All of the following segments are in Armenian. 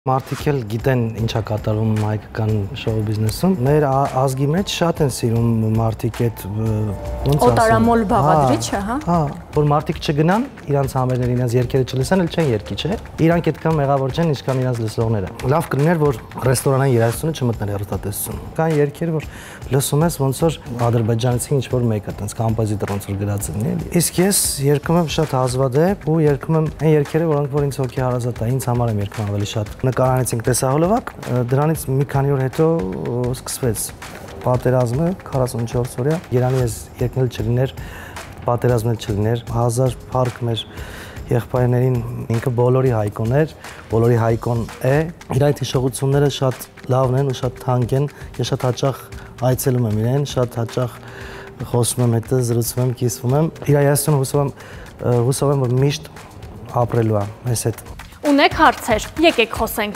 Մարդիկ էլ գիտեն ինչա կատարվում հայկական շոու բիզնեսում։ Մեր ազգի մեջ շատ են սիրում մարդիկ այդ ոնց օտարամոլ բաղադրիչը, հա։ Հա, որ մարդիկ չգնան, իրանց համերները, իրանց երգերը չլսեն, էլ չեն երգի, չէ։ Իրանք այդքան մեղավոր չեն, ինչքան իրանց լսողները։ Լավ կլիներ, որ ռեստորանային երաժշտությունը չմտներ հեռուստատեսություն։ Կան երգեր, որ լսում ես ոնց որ ադրբեջանցի ինչ-որ մեկը, տենց կոմպոզիտոր ոնց որ գրած լինի, էլի։ Իսկ ես երգում եմ շատ հազվադեպ ու երգում եմ այն երգերը, որոնք որ ինձ հոգի հարազատ է, ինձ համար եմ երգում ավելի շատ։ Նկարանեցինք տեսահոլովակ, դրանից մի քանի օր հետո սկսվեց պատերազմը 44 օրյա։ Երանի ես երգնել չլիներ, պատերազմել չլիներ, 1000 փառք մեր եղբայրներին, ինքը բոլորի հայկոն էր, բոլորի հայկոն է։ Իր այդ հիշողությունները շատ լավն են ու շատ թանկ են։ Ես շատ հաճախ այցելում եմ իրեն, շատ հաճախ խոսում եմ հետը, զրուցում եմ, կիսվում եմ։ Իր հայացքն հուսով եմ, որ միշտ ապրելու է մեզ հետ։ Ունեք հարցեր, եկեք խոսենք։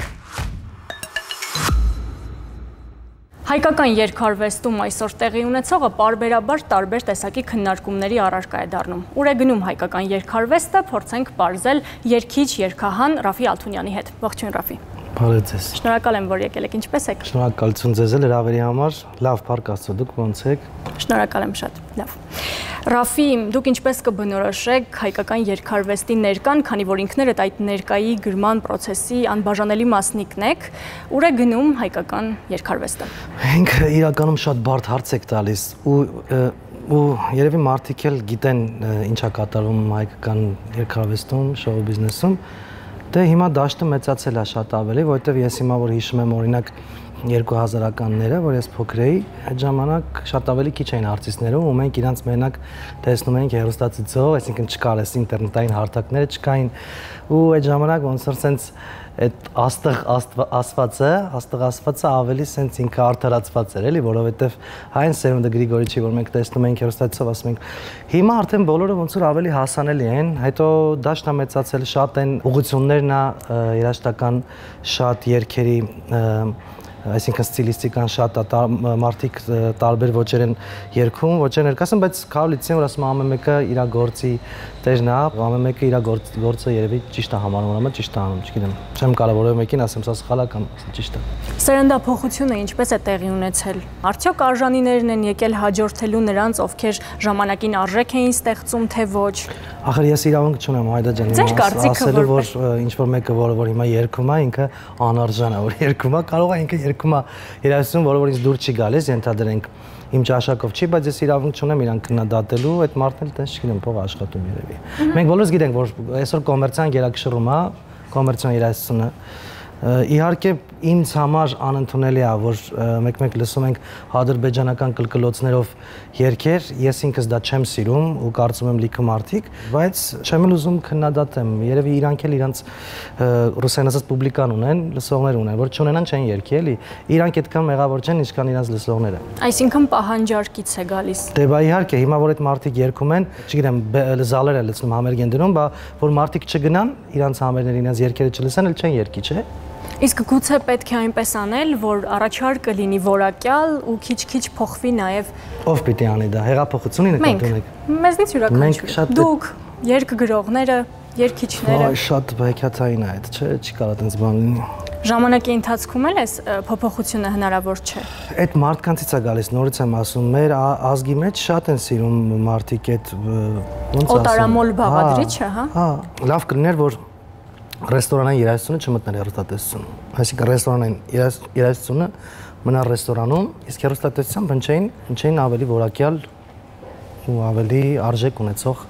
Հայկական երգարվեստում այսօր տեղի ունեցողը պարբերաբար տարբեր տեսակի քննարկումների առարկա է դառնում։ Ուր է գնում հայկական երգարվեստը, փորձենք պարզել երգիչ երգահան Ռաֆի Ալթունյանի հետ։ Ողջույն Ռաֆի։ Բարև ձեզ։ Շնորհակալ եմ, որ եկել եք, ինչպես եք։ Շնորհակալություն ձեզ էլ հրավերի համար։ Լավ, փառք Աստծո, դուք ոնց եք։ Շնորհակալ եմ շատ։ Լավ։ Ռաֆի, դուք ինչպես կբնորոշեք հայկական երգարվեստի ներկան, քանի որ ինքներդ այդ ներկայի գրման process-ի անբաժանելի մասնիկն եք, ուր է գնում հայկական երգարվեստը։ Ինքը իրականում շատ բարդ հարց եք տալիս ու երևի մարդիկ էլ գիտեն ինչա կատարվում հայկական երգարվեստում, շոու բիզնեսում։ Դե հիմա դաշտը մեծացել է շատ ավելի, որովհետև ես հիմա որ հիշում եմ օրինակ 2000-ականները, որ ես փոքր էի, այդ ժամանակ շատ ավելի քիչ էին արտիստները ու մենք իրանց մենակ տեսնում էինք հեռուստացույցով, այսինքն չկար էս ինտերնետային հարթակները չկային ու այդ ժամանակ ոնց որ սենց այդ աստղ ավելի սենց ինքը արդարացված էր, էլի, որովհետև այն սերունդը Գրիգորիչի, որ մենք տեսնում էինք հեռուստացույցով, ասում ենք, հիմա արդեն բոլորը ոնց որ ավելի հասանելի են, հետո դաշտն է մեծացել, շատ են ուղղություններն երաժշտական, շատ երգերի այսինքն ստիլիստիկան շատ մարդիկ տարբեր ոճեր են երգում, ոճեր ներկայացնում, բայց քարոլիցին որ ասում ամեն մեկը իր գործի տերն է, ամեն մեկը իր գործը երևի ճիշտ է համարում, ուրեմն ճիշտ է անում, չգիտեմ։ Չեմ կարող որևէ մեկին ասեմ, սա սխալ է կամ ճիշտ է։ Սերնդափոխությունը ինչպես է տեղի ունեցել։ Արդյոք արժանիներն են եկել հաջորդելու նրանց, ովքեր ժամանակին արժեք էին ստեղծում, թե ոչ։ Ախր ես իրավունք չունեմ Հայդա ջան, ասելու որ ինչ որ մեկը որ հիմա երգում է, ինքը անարժան է, որ երգում է, կարող է ինքը երգում է երաժշտություն, որը որ ինձ դուր չի գալիս, ենթադրենք իմ ճաշակով չի, բայց ես իրավունք չունեմ իրան քննադատելու, այդ մարդն էլ տես չգիտեմ, փող աշխատում երևի։ Մենք բոլորս գիտենք, որ այսօր կոմերցիան գերակշռում է, կոմերցիոն երաժշտությունը իհարկե ինձ համար անընդունելի է, որ մեկ-մեկ լսում ենք ադրբեջանական կլկլոցներով երգեր, ես ինքս դա չեմ սիրում ու կարծում եմ լիքը մարդիկ, բայց չեմ էլ ուզում քննադատեմ, երևի իրանք էլ իրանց ռուսերեն ասած պուբլիկան ունեն, լսողներ ունեն, որ չունենան չեն երգի, էլի, իրանք այդքան մեղավոր չեն, ինչքան իրանց լսողները։ Այսինքն պահանջարկից է գալիս։ Դե բա իհարկե, հիմա որ այդ մարդիկ երգում են, չգիտեմ, զալեր է լցնում, համերգ են դնում, բա որ մարդիկ չգնան, իրանց համերները, իրանց երգերը չլսեն, էլ չեն երգի, չէ՞։ Իսկ գուցե պետք է այնպես անել, որ առաջարկը լինի որակյալ ու քիչ-քիչ փոխվի նաև։ Ով պիտի անի դա, հեղափոխությունի նկատի ունեք։ Մեզնից յուրաքանչյուրը։ Դուք, երգգրողները, երգիչները։ Այ շատ բայքաթային է այդ, չէ՞, չի կարող այդպես բան լինի։ Ժամանակի ընթացքում էլ էս փոփոխությունը հնարավոր չէ։ Այդ մարդկանցից է գալիս, նորից եմ ասում, մեր ազգի մեջ շատ են սիրում մարդիկ այդ ոնց ասեմ։ Օտարամոլ բաղադրիչը, հա։ Հա, լավ կլիներ, որ ռեստորանային երաժշտությունը չմտներ հեռուստատեսություն։ Այսինքն ռեստորանային երաժշտությունը մնար ռեստորանում, իսկ հեռուստատեսությամբ հնչեին ավելի որակյալ ու ավելի արժեք ունեցող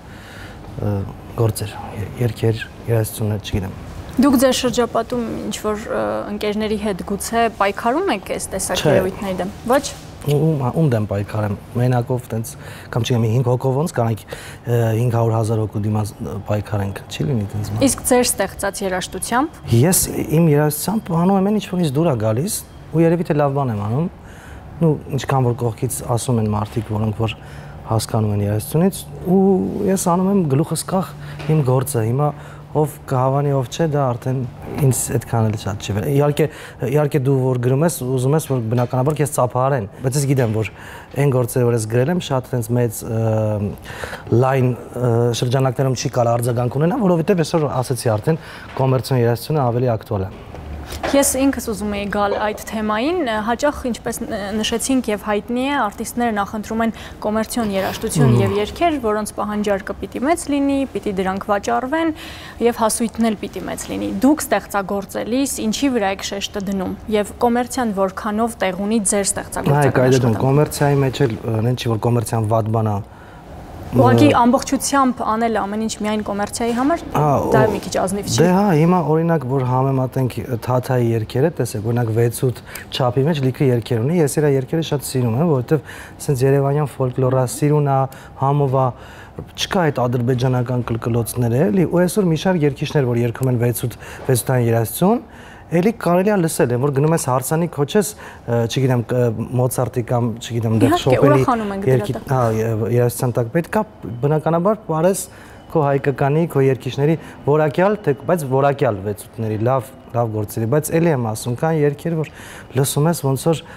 գործեր, երգեր, երաժշտությունը, չգիտեմ։ Դուք ձեր շրջապատում ինչ-որ ընկերների հետ գուցե պայքարում եք այս տեսակ երևույթների դեմ։ Ոչ։ Ում դեմ պայքարեմ, մենակով տենց կամ չգիտեմ 5 հոգով ոնց կանենք 500,000 հոգու դիմաց պայքարենք, չի լինի տենց բան։ Իսկ ձեր ստեղծած երաժշտությամբ։ Ես իմ երաժշտությամբ անում եմ ինչ որ ինձ դուր է գալիս ու երևի թե լավ բան եմ անում։ Ու ինչքան որ կողքից ասում են մարդիկ, որոնք որ հասկանում են երաժշտությունից ու ես անում եմ գլուխս կախ իմ գործը։ Հիմա ով կհավանի ով չէ, դա արդեն ինձ այդքան էլ շատ չի վեր։ Իհարկե դու որ գրում ես, ուզում ես որ բնականաբար քեզ ծափահարեն, բայց ես գիտեմ որ այն գործերը որ ես գրել եմ շատ այնց մեծ լայն շրջանակներում չի կարող արձագանք ունենա, որովհետև այսօր ասացի արդեն կոմերցիոն երաժշտությունը ավելի ակտուալ է։ Ես ինքս ուզում եի գալ այդ թեմային, հաճախ ինչպես նշեցինք եւ հայտնի է, արտիստները նախընտրում են կոմերցիոն երաժշտություն եւ երգեր, որոնց պահանջարկը պիտի մեծ լինի, պիտի դրանք վաճառվեն եւ հասույթն էլ պիտի մեծ լինի։ Դուք ստեղծագործելիս ինչի վրա եք շեշտը դնում եւ կոմերցիան որքանով տեղ ունի ձեր ստեղծագործական աշխատանքում։ Կոմերցիայի մեջ էլ նեն չի որ կոմերցիան վատ բան է։ Ուղղակի ամբողջությամբ անել ամեն ինչ միայն կոմերցիայի համար, դա մի քիչ ազնիվ չի։ Դե հա, հիմա օրինակ որ համեմատենք Թաթայի երգերը, տեսեք, օրինակ 6-8 չափի մեջ լիքը երգեր ունի, ես իր երգերը շատ սիրում եմ, որովհետև ասենց երևանյան ֆոլկլորա, սիրունա, համովա, չկա այդ ադրբեջանական կլկլոցները, էլի, ու այսօր մի շարք երգիչներ, որ երգում են 6-8 երաժշտություն, էլի կարելի է լսել, որ գնում ես հարսանի քոչես, չգիտեմ, Մոցարտի կամ, չգիտեմ, դեռ Շոպենի երաժշտության տակ պետք է բնականաբար պարես քո հայկականի, քո երգիչների որակյալ, բայց որակյալ 6-8-ների լավ գործերի, բայց էլի եմ ասում, կան երգեր, որ լսում ես ոնց որ,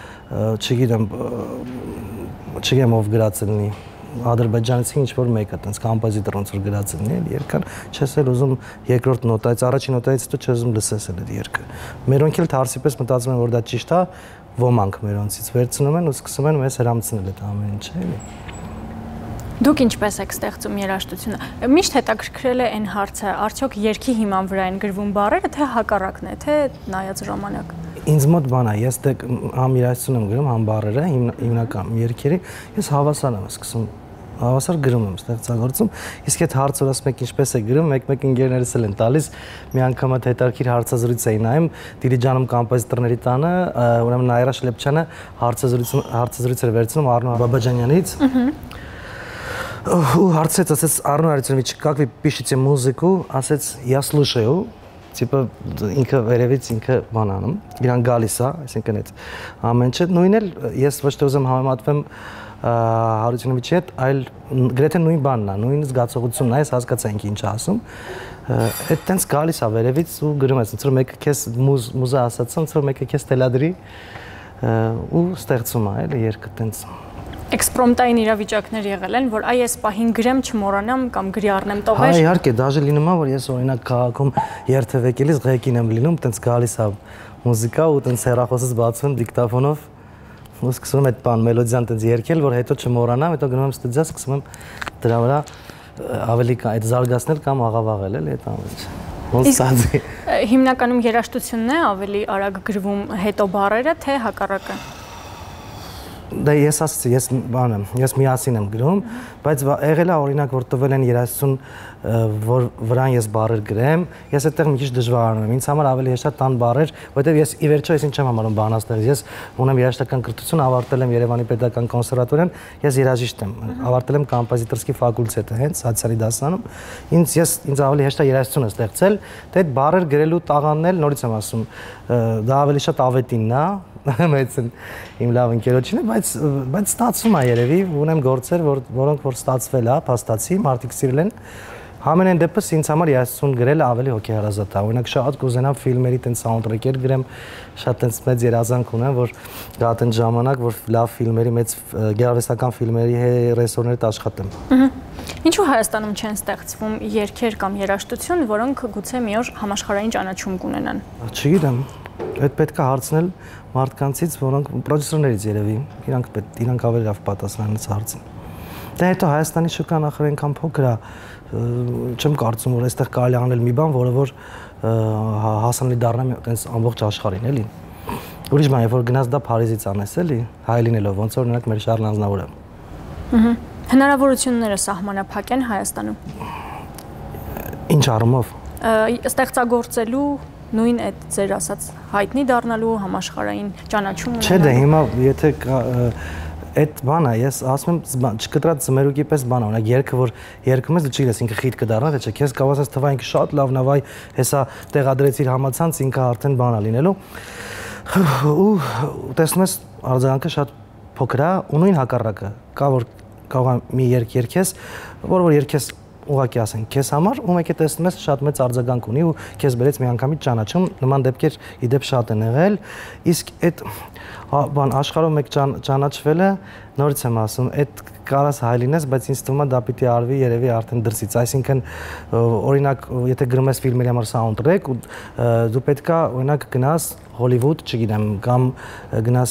չգիտեմ ով գրած լինի Ադրբեջանցի ինչ-որ մեկը, տենց կոմպոզիտոր ոնց որ գրած լինի, երգան, չես էլ ուզում երկրորդ նոտայից, առաջին նոտայից հետո չես ուզում լսես այդ երգը։ Մերոնք էլ թարսի պես մտածում են, որ դա ճիշտ է, ոմանք մերոնցից վերցնում են ու սկսում են մեզ հրամցնել այդ ամեն ինչը, էլի։ Դուք ինչպես եք ստեղծում երաժշտությունը։ Միշտ հետաքրքրել է այն հարցը, արդյոք երգի հիման վրա են գրվում բառերը, թե հակառակն է, թե նայած ժամանակ։ Ինձ մոտ բան է, ես դե համ երաժշտություն եմ գրում, համ բառերը, հիմնական երգերի, ես հավասար եմ սկսում, հավասար գրում եմ, ստեղծագործում, իսկ այդ հարցը որ ասում եք ինչպես է գրում, մեկ ընկերներս էլ են տալիս, մի անգամ այդ հետաքրքիր հարցազրույց էի նայում Դիլիջանում կոմպոզիտորների տանը, ուրեմն Նաիրա Շլեպչյանը հարցազրույց էր վերցնում Արնո Բաբաջանյանից ու հարցեց, ասեց Արնո Արիցյանը, как вы пишете музыку, ասեց я слушаю, типа ինքը վերևից ինքը բան անում, իրան գալիս է, այսինքն այդ ամեն ինչը, նույնն էլ ես ոչ թե ուզեմ համեմատվեմ Հարությունովիչի հետ, այլ գրեթե նույն բանն է, նույն զգացողությունն է, ես հասկացա ինքը ինչ ասում, այդ տենց գալիս է վերևից ու գրում ես, ոնց որ մեկը քեզ մուզա ասած, ոնց որ մեկը քեզ տելադրի ու ստեղծում է, էլի երգը տենց Էքսպրոմտային իրավիճակներ եղել են, որ այս պահին գրեմ չմոռանամ կամ գրի առնեմ տողեր։ Հա, իհարկե, դաժե լինում է, որ ես օրինակ քաղաքում երթևեկելիս ղեկին եմ լինում, տենց գալիս է մուզիկա ու տենց հեռախոսից բացում դիկտաֆոնով ու սկսում եմ այդ բան մելոդիան տենց երգել, որ հետո չմոռանամ, հետո գնում եմ ստուդիա, սկսում եմ դրա վրա ավելի այդ զարգացնել կամ աղավաղել, էլի այդ ամեն ինչը։ Ոնց ստացի։ Հիմնականում երաժշտությունն է ավելի արագ գրվում հետո բառերը, թե հակառակը։ Դա ես ասացի, ես միասին եմ գրում, բայց եղել է օրինակ, որ տվել են երաժշտություն, որ վրան ես բառեր գրեմ, ես այդտեղ մի քիչ դժվարանում եմ, ինձ համար ավելի հեշտ է տան բառեր, որովհետև ես ի վերջո ես ինչ եմ համարում բանաստեղծ, ես ունեմ երաժշտական կրթություն, ավարտել եմ Երևանի Պետական կոնսերվատորիան, ես երաժիշտ եմ, ավարտել եմ կոմպոզիտորսկի ֆակուլտետը, հենց Սացիալի դասարանում, ինձ ավելի հեշտ է երաժշտությունը ստեղծել, թե այդ բառեր գրելու տաղանն էլ նորից եմ ասում, դա ավելի շատ ավետինն է, մեծ իմ լավ ընկերոջին է, բայց ստացվում է երևի, ունեմ գործեր, որոնք որ ստացվել է, փաստացի, մարդիկ սիրել են։ Համենայն դեպս ինձ համար երաժշտություն գրելը ավելի հոգեհարազատ է։ Օրինակ շատ կուզենամ ֆիլմերի տենց սաունդթրեքեր գրեմ, շատ տենց մեծ երազանք ունեմ, որ գա տենց ժամանակ, որ լավ ֆիլմերի, մեծ գեղարվեստական ֆիլմերի ռեժիսորների հետ աշխատեմ։ Ինչու Հայաստանում չեն ստեղծվում երգեր կամ երաժշտություն, որոնք գուցե մի օր համաշխարհային ճանաչում կունենան։ Չգիտեմ, այդ պետք է հարցնել մարդկանցից, որոնք պրոդյուսերներից երևի, իրանք ավելի լավ պատասխանեն այս հարցին։ Դե հետո Հայաստանի շուկան ախր այնքան փոքր է, չեմ կարծում, որ այստեղ կարելի անել մի բան, որը որ հասանելի դառնա այտենց ամբողջ աշխարհին, էլի։ Ուրիշ բան է, որ գնաց դա Փարիզից անես, էլի, հայ լինելով, ոնց որ օրինակ մեր Շարլ Ազնավուրը։ Հնարավորությունները սահմանափակ են Հայաստանում։ Ինչ առումով։ Ստեղծագործելու նույն այդ ձեր ասած հայտնի դառնալու համաշխարհային ճանաչում ունենալու։ Չէ, դե հիմա եթե այդ բանը ես ասում եմ չկտրած զմերուկի պես բան է, օրինակ երգը որ երգում ես դու չգիտես ինքը խիտ կդառնա, թե չէ, քեզ կարող ես թվա ինքը շատ լավն է, վայ, հեսա տեղադրեցիր համացանց, ինքը արդեն բան է լինելու։ Ու տեսնում ես արձագանքը շատ փոքր է, ու նույն հակառակը, կա որ կարող է մի երգ երգես, որ երգես ուղղակի ասենք քեզ համար ու մեկ է տեսնում ես շատ մեծ արձագանք ունի ու քեզ բերեց մի անգամից ճանաչում, նման դեպքեր իդեպ շատ են եղել, իսկ այդ բան աշխարհով մեկ ճանաչվելը նորից եմ ասում, այդ կարաս հայ լինես, բայց ինձ թվում է դա պիտի արվի երևի արդեն դրսից, այսինքն օրինակ եթե գրում ես ֆիլմերի համար soundtrack ու դու պետքա օրինակ գնաս Հոլիվուդ, չգիտեմ, կամ գնաս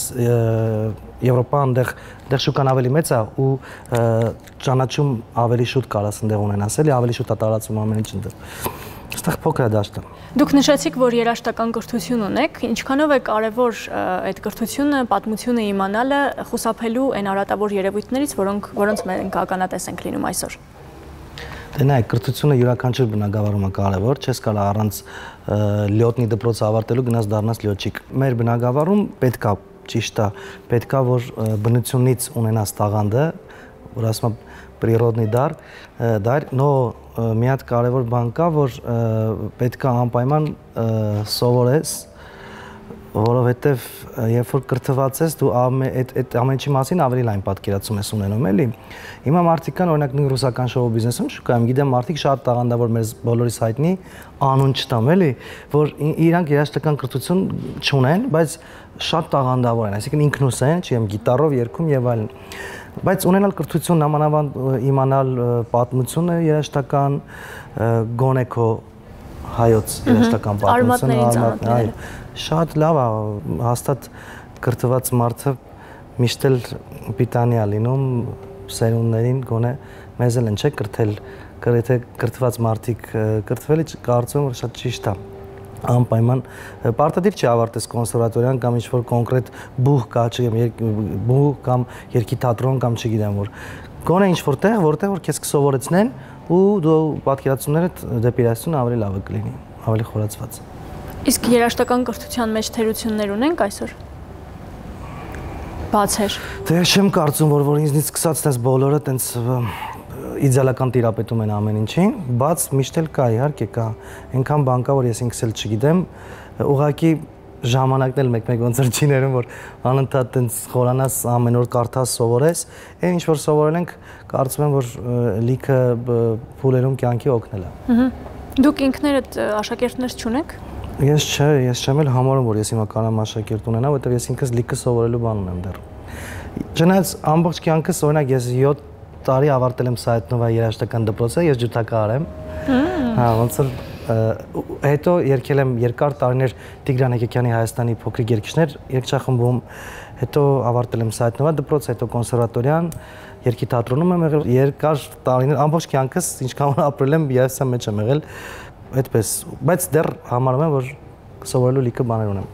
Եվրոպա, այնտեղ շուկան ավելի մեծ է ու ճանաչում ավելի շուտ կարաս այնտեղ ունենաս, էլի ավելի շուտ է տարածվում ամեն ինչ այնտեղ։ Այստեղ փոքր է դաշտը։ Դուք նշեցիք, որ երաժշտական կրթություն ունեք, ինչքանով է կարևոր այդ կրթությունը, պատմությունը իմանալը խուսափելու այն արատավոր երևույթներից, որոնց մենք ականատես ենք լինում այսօր։ Դե նայեք, կրթությունը յուրաքանչյուր բնագավառում է կարևոր, չես կարող առանց լյոտնի դպրոցը ավարտելու գնաս դառնաս լյոտչիկ։ Մեր բնագավառում պետքա, ճիշտ է, պետքա որ բնությունից ունենաս տաղանդը, որ ասում եմ природный дар, но մի հատ կարևոր բան կա, որ պետքա անպայման սովորես, որովհետև երբ որ կրթված ես, դու այդ ամեն ինչի մասին ավելի լայն պատկերացում ես ունենում, էլի։ Հիմա մարդիկ կան, օրինակ նույն ռուսական շոու բիզնեսում շուկայում, գիտեմ մարդիկ շատ տաղանդավոր մեր բոլորիս հայտնի անուն չտամ, էլի, որ իրանք երաժշտական կրթություն չունեն, բայց շատ տաղանդավոր են, այսինքն ինքնուս են, չեմ գիտարով երգում եւ այլն։ Բայց ունենալ կրթություն, նամանավանդ իմանալ պատմությունը երաժշտական գոնե քո հայոց երաժշտական պատմությունը, շատ լավ է, հաստատ կրթված մարդը միշտ էլ պիտանի է լինում սերունդներին, գոնե մեզ էլ են չէ կրթել, եթե կրթված մարդիկ կրթվելի կարծում եմ որ շատ ճիշտ է, անպայման պարտադիր չի ավարտես կոնսերվատորիան կամ ինչ-որ կոնկրետ բուհ կա, բուհ կամ երգի թատրոն կամ չգիտեմ որ, գոնե ինչ-որ տեղ, որտեղ որ քեզ կսովորեցնեն ու դու պատկերացումներդ դեպի երաժշտությունը ավելի լավը կլինի, ավելի խորացված։ Իսկ երաժշտական կրթության մեջ թերություններ ունենք այսօր։ Բացեր։ Դե չեմ կարծում, որ ինձնից սկսած տես բոլորը տենց իդեալական տիրապետում են ամեն ինչին, բաց միշտ էլ կա, իհարկե կա։ Այնքան բան կա, որ ես ինքս էլ չգիտեմ, ուղղակի ժամանակն էլ մեկ-մեկ ոնց որ չի ներում, որ անընդհատ տենց խորանաս ամեն օր կարդաս, սովորես, այն ինչ որ սովորել ենք, կարծում եմ, որ լիքը փուլերում կյանքի օգնել է։ Դուք ինքներդ աշակերտներ չունեք։ Ես չեմ էլ համարում, որ ես հիմա կարամ աշակերտ ունենամ, որովհետև ես ինքս լիքը սովորելու բան ունեմ դեռ։ Չնայած ամբողջ կյանքս, օրինակ ես 7 տարի ավարտել եմ Սայեթնովա երաժշտական դպրոցը, ես ջութակահար եմ։ Հա, ոնց որ հետո երգել եմ երկար տարիներ Տիգրան Հեկեկյանի Հայաստանի փոքրիկ երգիչներ երգչախմբում, հետո ավարտել եմ Սայեթնովա դպրոցը, հետո կոնսերվատորիան, երգի թատրոնում եմ եղել երկար տարիներ, ամբողջ կյանքս ինչքան ապրել եմ, ես սա մեջ եմ եղել, այդպես, բայց դեռ համարում եմ, որ սովորելու լիքը բաներ ունեմ։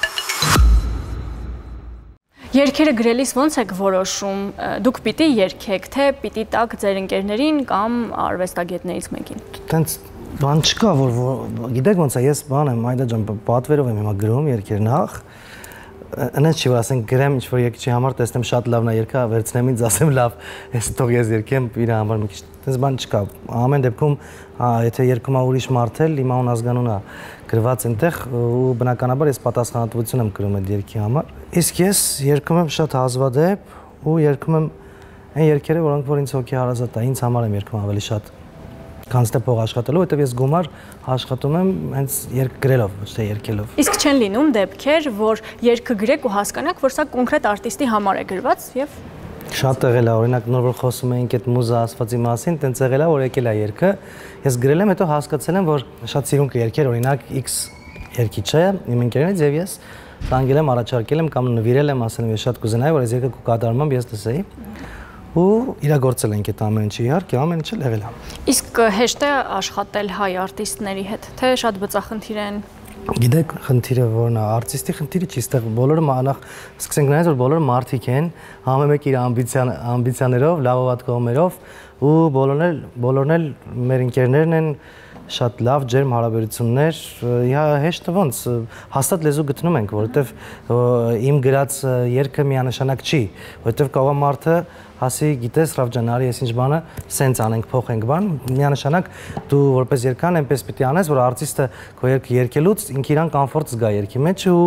Երգերը գրելիս ոնց եք որոշում, դուք պիտի երգեք, թե պիտի տաք ձեր ընկերներին կամ արվեստագետներից մեկին։ Տենց բան չկա, որ գիտեք ոնց է, ես բան եմ, Այդա ջան, պատվերով եմ հիմա գրում երգեր նախ, այնպես չի, որ ասենք գրեմ ինչ-որ երգչի համար, տեսնեմ շատ լավն է երգը, վերցնեմ ինձ, ասեմ լավ, ես թող ես երգեմ իր համար մի քիչ, տենց բան չկա։ Ամեն դեպքում, եթե երգում է ուրիշ մարդ էլ, իմ անուն ազգանուն է գրված այնտեղ ու բնականաբար ես պատասխանատվություն եմ կրում այդ երգի համար։ Իսկ ես երգում եմ շատ հազվադեպ ու երգում եմ այն երգերը, որոնք որ ինձ հոգի հարազատ է, ինձ համար եմ երգում ավելի շատ։ Քանց թե փող աշխատելու, որտեվ ես գումար աշխատում եմ հենց երգ գրելով, ոչ թե երգելով։ Իսկ չեն լինում դեպքեր, որ երգը գրեք ու հասկանաք, որ սա կոնկրետ արտիստի համար է գրված եւ շատ եղել է, օրինակ նոր որ խոսում էինք այդ մուզա ասվածի մասին, տենց եղել է, որ եկել է երգը, ես գրել եմ, հետո հասկացել եմ, որ շատ սիրուն կերգեր, օրինակ X երգիչ է, իմ ընկերներից եւ ես տանգել եմ, առաջարկել եմ կամ նվիրել եմ, ասել եմ, ես շատ կուզենայի, որ այս երգը կկատարում եմ, ես լսեի ու իրագործել ենք այդ ամեն ինչը, իհարկե, ամեն ինչը եղել է։ Իսկ հեշտ է աշխատել հայ արտիստների հետ, թե շատ բծախնդիր են։ Գիտեք, խնդիրը որն է, արտիստի խնդիրը չի, այստեղ բոլորը նախ սկսենք նայել, որ բոլորը մարդիկ են, համեմեկ իր ամբիցիաներով, լավovat կողմերով ու բոլորն էլ մեր ընկերներն են, շատ լավ ջերմ հարաբերություններ, հեշտ ոնց հաստատ լեզու գտնում ենք, որովհետև իմ գրած երգը միանշանակ չի, որովհետև կարող է մարդը ասի, գիտես, Ռավջան, արի ես ինչ բանը, սենց անենք, փոխենք բան, միանշանակ դու որպես երգան այնպես պիտի անես, որ արտիստը քո երգը երգելուց ինքը իրան կոմֆորտ զգա երգի մեջ ու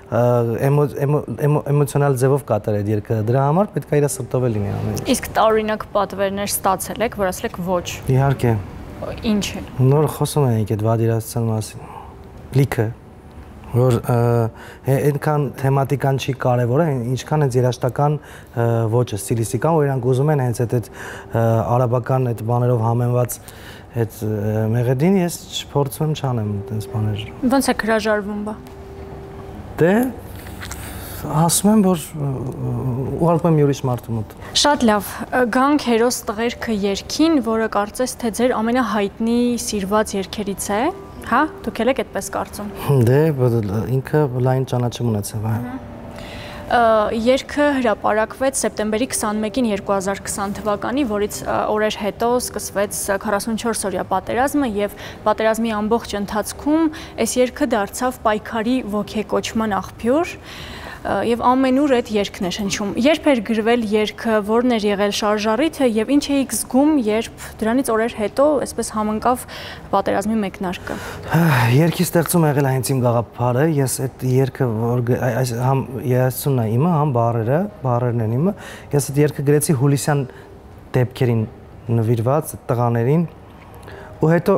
էմոցիոնալ ձևով կատարի այդ երգը։ Դրա համար պետք է իր սրտով լինի ամեն ինչ։ Իսկ տարօրինակ պատվերներ ստացել եք, որ ասել եք ոչ։ Իհարկե։ Ինչ է։ Նոր խոսում ենք այդ վատ իրացության մասին։ Լիքը որ այնքան թեմատիկան չի կարևորը, ինչքան այդ երաժշտական ոճը, ստիլիստիկան, որ իրանք ուզում են հենց այդ արաբական այդ բաներով համեմված այդ մեղեդին ես չփորձում եմ չանեմ այդպես բաներ։ Ոնց է հրաժարվում բա։ Դե ասում եմ, որ ուղարկում եմ յուրիշ մարդու մոտ։ Շատ լավ, գանք հերոս տղերքը երգին, որը կարծես թե ձեր ամենահայտնի սիրված երգերից է, հա, դուք եք այդպես կարծում։ Դե ինքը լայն ճանաչում ունեցավ, հա։ Երգը հրապարակվեց սեպտեմբերի 21-ին 2020 թվականի, որից օրեր հետո սկսվեց 44-օրյա պատերազմը եւ պատերազմի ամբողջ ընթացքում այս երգը դարձավ պայքարի ոգեկոչման աղբյուր եւ ամենուր այդ երգն է շնչում։ Երբ էր գրվել երգը, որն էր եղել շարժառիթը եւ ինչ էիք զգում, երբ դրանից օրեր հետո այսպես համընկավ պատերազմի մեկնարկը։ Երգի ստեղծում եղել է հենց իմ գաղափարը, ես այդ երգը որ համ երաժշտությունն է իմը, համ բառերն են իմը, ես այդ երգը գրեցի հուլիսյան դեպքերին նվիրված տղաներին ու հետո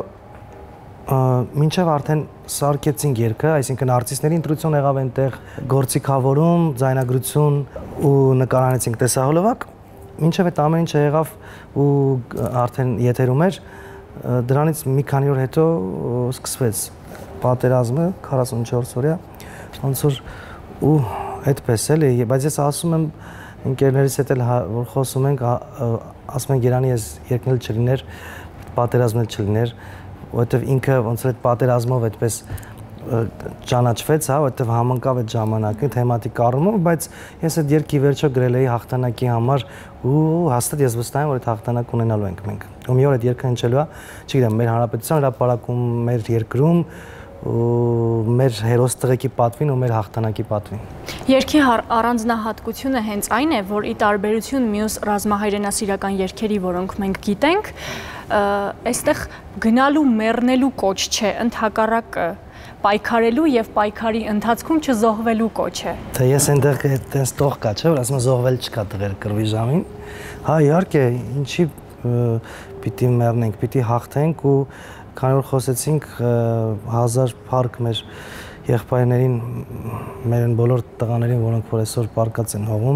մինչև արդեն սարքեցինք երգը, այսինքն արտիստների ընտրություն եղավ այնտեղ, գործիքավորում, ձայնագրություն ու նկարանեցինք տեսահոլովակ, մինչև այդ ամեն ինչը եղավ ու արդեն եթերում էր, դրանից մի քանի օր հետո սկսվեց պատերազմը 44 օրյա, ոնց որ ու այդպես էլի, բայց ես ասում եմ ընկերներիս հետ էլ որ խոսում ենք, ասում ենք Երանի ես երգնել չլիներ, պատերազմն էլ չլիներ, որովհետև ինքը ոնց որ այդ պատերազմով այդպես ճանաչվեց, հա, որովհետև համընկավ այդ ժամանակը թեմատիկ առումով, բայց ես այդ երգի վերջո գրել էի հաղթանակի համար ու հաստատ ես վստահ եմ, որ այդ հաղթանակ ունենալու ենք մենք։ Ու մի օր այդ երգը հնչելու է, չգիտեմ, մեր հանրապետության հրապարակում, մեր երկրում ու մեր հերոս տղեկի պատվին ու մեր հաղթանակի պատվին։ Երգի առանձնահատկությունը հենց այն է, որ ի տարբերություն մյուս ռազմահայրենասիրական երգերի, որոնք մենք գիտենք, այստեղ գնալու մեռնելու կոչ չէ, ընդհակառակը պայքարելու եւ պայքարի ընթացքում չզոհվելու կոչ է։ Թե ես այնտեղ այդպես տող կա, չէ, որ ասում եմ զոհվել չկա տղեր կռվի ժամին։ Հա, իհարկե, ինչի պիտի մեռնենք, պիտի հաղթենք ու քանի որ խոսեցինք 1000 փառք մեր եղբայրներին, մեր բոլոր տղաներին, որոնք որ այսօր պարկած են հողում,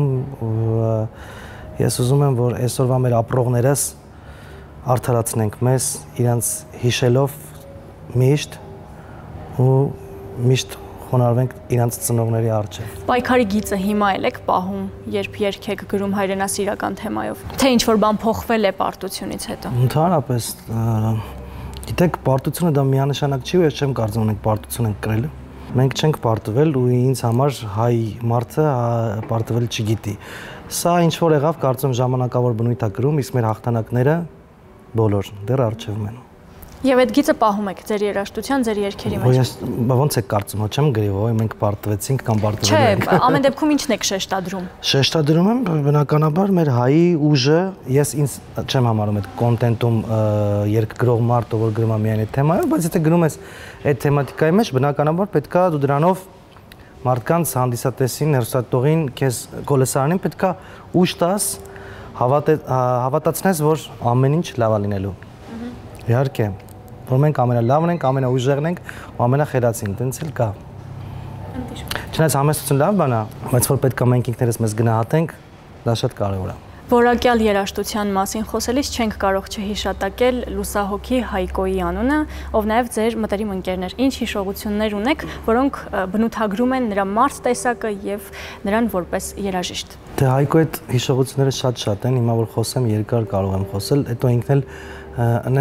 ես ուզում եմ, որ այսօրվա մեր ապրողներս արդարացնենք մեզ, իրանց հիշելով միշտ ու միշտ խոնարհվենք իրանց ծնողների առջև։ Պայքարի գիծը հիմա էլ եք պահում, երբ երգ եք գրում հայրենասիրական թեմայով, թե ինչ-որ բան փոխվել է պարտությունից հետո։ Ընդհանրապես, գիտեք, պարտությունը դա միանշանակ չի ու ես չեմ կարծում մենք պարտություն ենք կրել։ Մենք չենք պարտվել ու ինձ համար հայ մարդը պարտվել չգիտի։ Սա ինչ որ եղավ, կարծում ժամանակավոր բնույթ է կրում, իսկ մեր հաղթանակները բոլոր դեռ առջևում են։ Եվ այդ գիծը պահում եք ձեր երաժշտության, ձեր երգերի մեջ։ Ես ոնց եք կարծում, հո չեմ գրի, ոյ մենք պարտվեցինք կամ պարտվել ենք։ Չէ, ամեն դեպքում ի՞նչն եք շեշտադրում։ Շեշտադրում եմ բնականաբար մեր հայի ուժը, ես ինձ չեմ համարում այդ կոնտենտում երգ գրող մարդը, որ գրում է միայն այդ թեմայով, բայց եթե գրում ես այդ թեմատիկայի մեջ, բնականաբար պետքա դու դրանով մարդկանց հանդիսատեսին, հերոսատողին, քեզ գոլեսարանին պետքա ուժ տաս, հավատացնես, որ ամեն ինչ լավ է լինելու։ Իհարկե, որ մենք ամենալավն ենք, ամենաուժեղն ենք, ամենախելացին, տենց էլ կա։ Չնայած համեստություն լավ բան է, բայց որ պետք է մենք ինքներս մեզ գնահատենք, դա շատ կարևոր է։ Որակյալ երաժշտության մասին խոսելիս չենք կարող չհիշատակել լուսահոգի Հայկոյի անունը, ով նաև ձեր մտերիմ ընկերն էր։ Ինչ հիշողություններ ունեք, որոնք բնութագրում են նրա մարդ տեսակը եւ նրան որպես երաժիշտ։ Դե Հայկոյի այդ հիշողությունները շատ են, հիմա որ խոսեմ երկար կարող եմ խոսել, հետո ինքն էլ այնց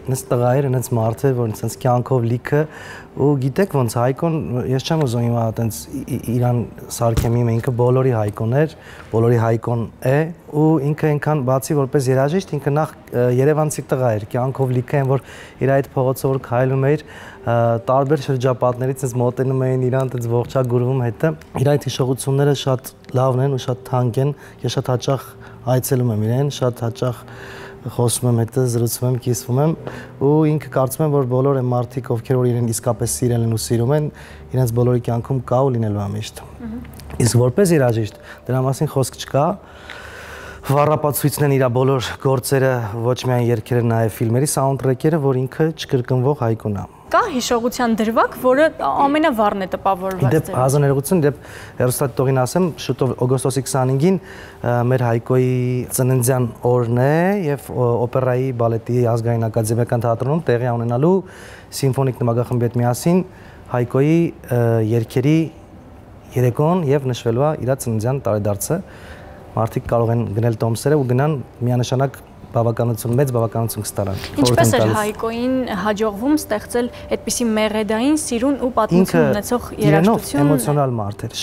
նենց տղայեր, նենց մարդեր, որ նենց կյանքով լիքը ու գիտեք ոնց Հայկոն, ես չեմ ուզում հիմա այտենց իրան սարքեմ իմ ինքը բոլորի Հայկոն էր, բոլորի Հայկոն է ու ինքը այնքան բացի որպես երաժիշտ ինքը նախ Երևանցի տղա էր, կյանքով լիքը են որ իր այդ փողոցով որ քայլում էր, տարբեր շրջապատներից ինձ մոտենում էին իրան այդպես ողջագուրվում հետը, իր այդ հիշողությունները շատ լավն են ու շատ թանկ են, ես շատ հաճախ այցելում եմ իրեն, շատ հաճախ խոսում եմ հետը, զրուցում եմ, կիսվում եմ ու ինքը կարծում եմ, որ բոլոր այն մարդիկ, ովքեր որ իրեն իսկապես սիրել են ու սիրում են, իրենց բոլորի կյանքում կա ու լինելու է միշտ։ Իսկ որպես երաժիշտ, դրա մասին խոսք չկա, վառապացույցն են իր բոլոր գործերը, ոչ միայն երգերը, նաև ֆիլմերի սաունդթրեքերը, որ ինքը չկրկնվող Հայկոն է։ Կա հիշողության դրվագ, որը ամենավառն է տպավորված։ Դեպ հազաներողություն, դեպ հեռուստատիտողին ասեմ, շուտով օգոստոսի 25-ին մեր Հայկոյի ծննդյան օրն է եւ օպերայի բալետի ազգային ակադեմիական թատրոնում տեղի ունենալու սիմֆոնիկ նվագախմբի հետ միասին Հայկոյի երգերի երեկոն եւ նշվելու է իր ծննդյան տարեդարձը։ Մարդիկ կարող են գնել տոմսերը ու գնան միանշանակ մեծ բավականություն կստանան։ Ինչպես էր Հայկոյին հաջողվում ստեղծել այդպիսի մեղեդային սիրուն ու պատմություն ունեցող երաժշտություն։ Էմոցիոնալ մարդ էր,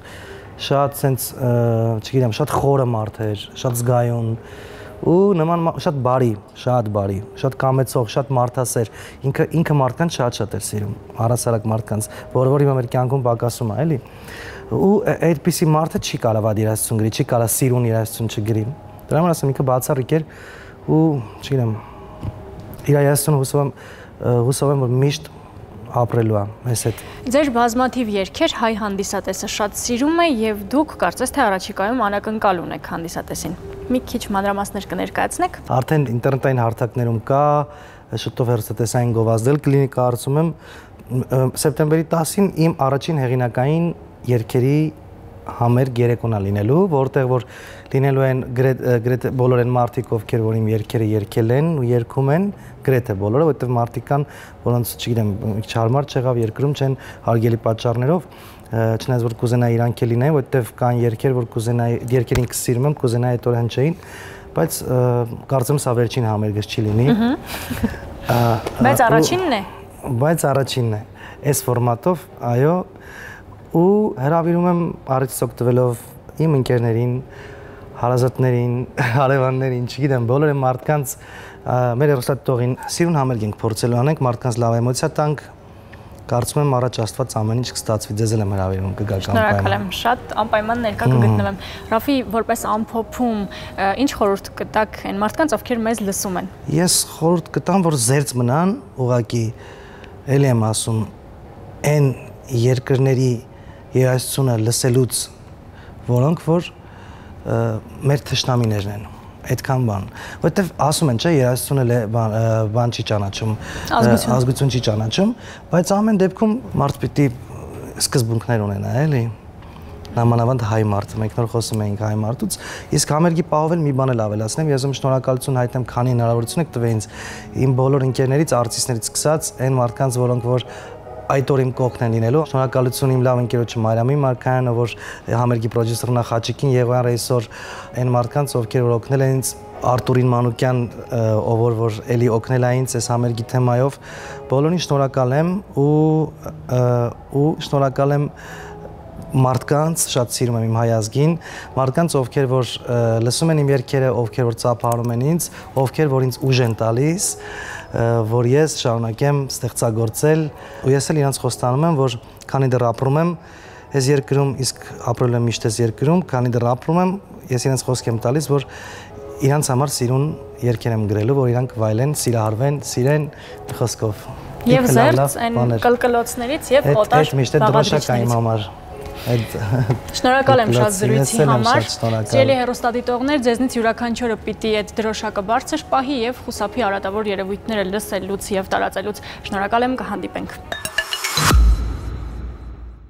շատ սենց, չգիտեմ, շատ խորը մարդ էր, շատ զգայուն ու նման շատ բարի, շատ կամեցող, շատ մարդասեր։ Ինքը մարդկանց շատ էր սիրում, առհասարակ մարդկանց, որը որ հիմա մեր կյանքում պակասում է, էլի։ Ու այդպիսի մարդը չի կարող վատ երաժշտություն գրի, չի կարող սիրուն երաժշտություն չգրի։ Դրա համար ասեմ, ինքը բացառիկ էր ու չգիտեմ, իր երաժշտությունը հուսով եմ, որ միշտ ապրելու է մեզ հետ։ Ձեր բազմաթիվ երգեր հայ հանդիսատեսը շատ սիրում է եւ դուք կարծես թե առաջիկայում անակնկալ ունեք հանդիսատեսին։ Մի քիչ մանրամասներ կներկայացնեք։ Արդեն ինտերնետային հարթակներում կա, շուտով հեռուստատեսային գովազդել կլինի, կարծում եմ սեպտեմբերի 10-ին իմ առաջին հեղինակային երգերի համերգ երեկոն է լինելու, որտեղ որ լինելու են գրեթե բոլոր այն մարդիկ, ովքեր որ իմ երգերը երգել են ու երգում են, գրեթե բոլորը, որտեղ մարդիկ կան, որոնց, չգիտեմ, չհարմար չեղավ, երկրում չեն հարգելի պատճառներով, չնայած որ կուզենայի իրանք էլ լինեին, որտեղ կան երգեր, որ կուզենայի, երգերին կսիրում եմ, կուզենայի այդ օրը հնչեին, բայց կարծեմ սա վերջին համերգս չի լինի։ Բայց առաջինն է։ Բայց առաջինն է։ Այս ֆորմատով, այո, ու հրավիրում եմ առիթից օգտվելով իմ ընկերներին, հարազատներին, հարևաններին, չգիտեմ, բոլոր այն մարդկանց մեր հեռուստատիտողին սիրուն համերգ ենք փորձելու անենք, մարդկանց լավ էմոցիա տանք, կարծում եմ առաջ Աստված ամեն ինչ կստացվի, ձեզ էլ եմ հրավիրում, կգաք անպայման։ Շնորհակալ եմ, շատ անպայման ներկա կգտնվեմ։ Ռաֆի, որպես ամփոփում, ինչ խորհուրդ կտաք այն մարդկանց, ովքեր մեզ լսում են։ Ես խորհուրդ կտամ, որ զերծ մնան, ուղղակի էլի եմ ասում, այն երկրների երաժշտությունը լսելուց, որոնք որ մեր թշնամիներն են, այդքան բան, որտեվ ասում են, չէ, երաժշտությունը բան չի ճանաչում, ազգություն չի ճանաչում, բայց ամեն դեպքում մարդ պիտի սկզբունքներ ունենա, էլի, նամանավանդ հայ մարդ, մենք նոր խոսում էինք հայ մարդուց, իսկ համերգի պահով էլ մի բան էլ ավելացնեմ, ես ում շնորհակալություն հայտնեմ, քանի հնարավորություն եք տվել ինձ, իմ բոլոր ընկերներից, արտիստներից սկսած, այն մարդկանց, որոնք որ այդ օր իմ կողքն են լինելու։ Շնորհակալություն իմ լավ ընկերոջը Մարիամի Մարկարյանը, ով համերգի պրոդյուսերն է, Խաչիկին, Եղոյան ռեժիսոր, այն մարդկանց, ովքեր որ օգնել են ինձ, Արտուրին Մանուկյան, ով որ էլի օգնել է ինձ այս համերգի թեմայով, բոլորին շնորհակալ եմ ու շնորհակալ եմ մարդկանց, շատ սիրում եմ իմ հայ ազգին, մարդկանց, ովքեր որ լսում են իմ երգերը, ովքեր որ ծափահարում են ինձ, ովքեր որ ինձ ուժ են տալիս, որ ես շարունակեմ ստեղծագործել ու ես էլ իրանց խոստանում եմ, որ քանի դեռ ապրում եմ այս երկրում, իսկ ապրել եմ միշտ այս երկրում, քանի դեռ ապրում եմ, ես իրանց խոսք եմ տալիս, որ իրանց համար սիրուն երգեր եմ գրելու, որ իրանք վայելեն, սիրահարվեն, սիրեն խոսքով։ Եվ զերծ այն կլկլոցներից եւ օտար բաղադրիչներից։ Շնորհակալ եմ շատ զրույցի համար։ Սիրելի հեռուստադիտողներ, ձեզնից յուրաքանչյուրը պիտի այդ դրոշակը բարձր պահի եւ խուսափի արատավոր երևույթները լսելուց եւ տարածելուց։ Շնորհակալ եմ, կհանդիպենք։